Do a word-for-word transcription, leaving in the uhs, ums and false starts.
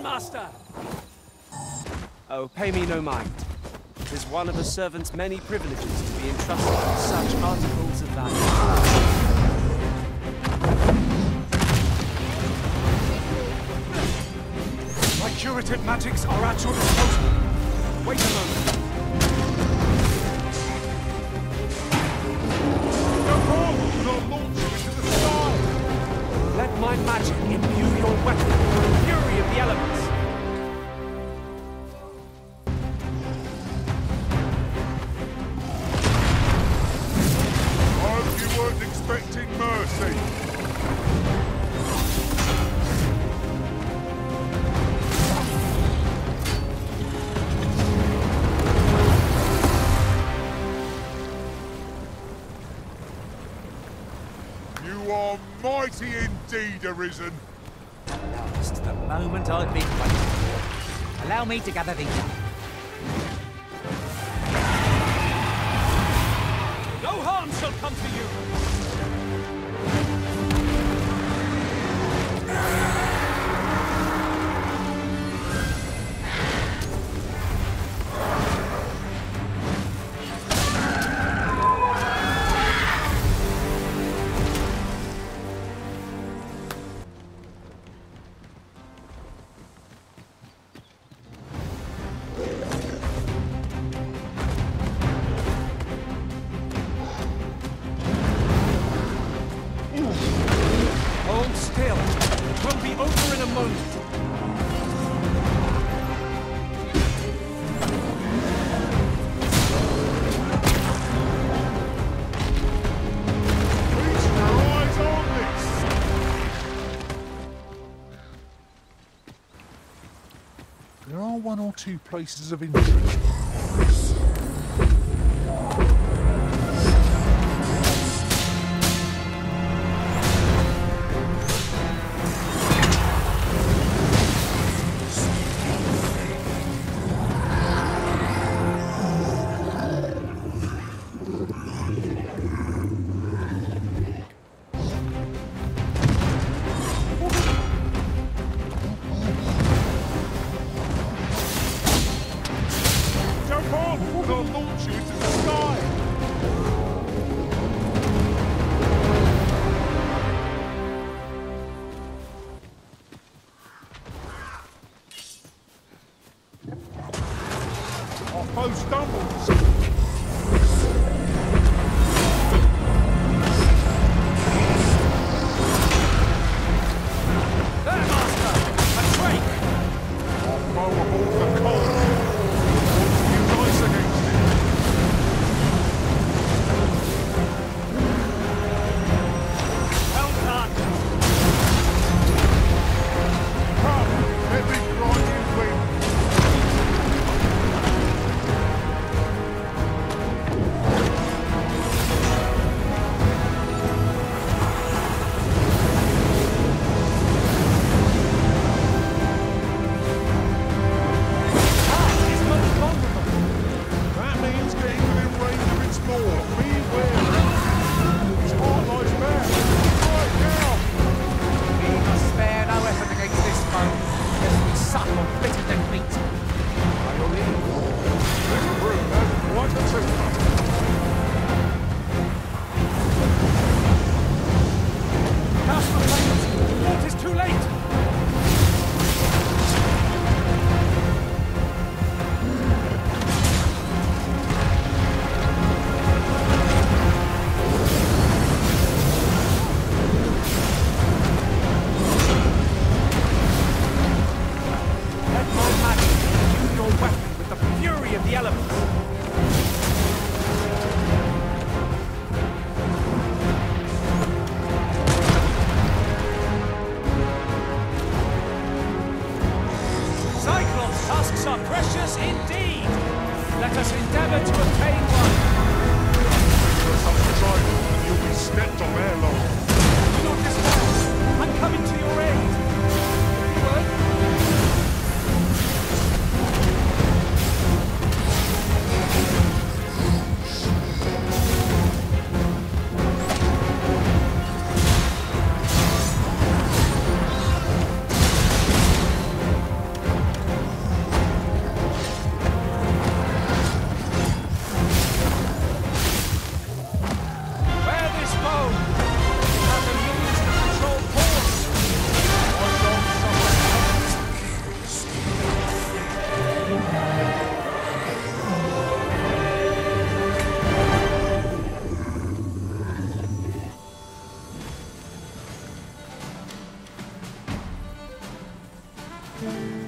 Master! Oh, pay me no mind. It is one of the servant's many privileges to be entrusted with such articles of value. My curative magics are at your disposal. Wait a moment. Your portal will launch you into the sky. Let my magic imbue your weapon with the fury of the elements. I hope you weren't expecting mercy. You are mighty indeed, Arisen. Just the moment I've been waiting for. Allow me to gather these up. No harm shall come to you! Hold still. It will be over in a moment. Feast your eyes on this. There are one or two places of interest. They'll launch you into the sky! Our foe stumbles! There, Master! A trach! Our foe aboard the cold! Rise against it! Well done! Come, heavy grinding wind! That means getting within range of its maw. Beware! Its heart lies bare! Right now! We must spare no effort against this foe, lest we suffer bitter defeat. By your leave. This broom has quite the tooth. Cast the flames! It is too late! Let my magic imbue your weapon with the fury of the elements! Cyclops' tusks are precious indeed! Let us endeavor to obtain one! For such time, and you'll be stepped on ere long. Do not despair! I'm coming to your aid! Word? Adobe.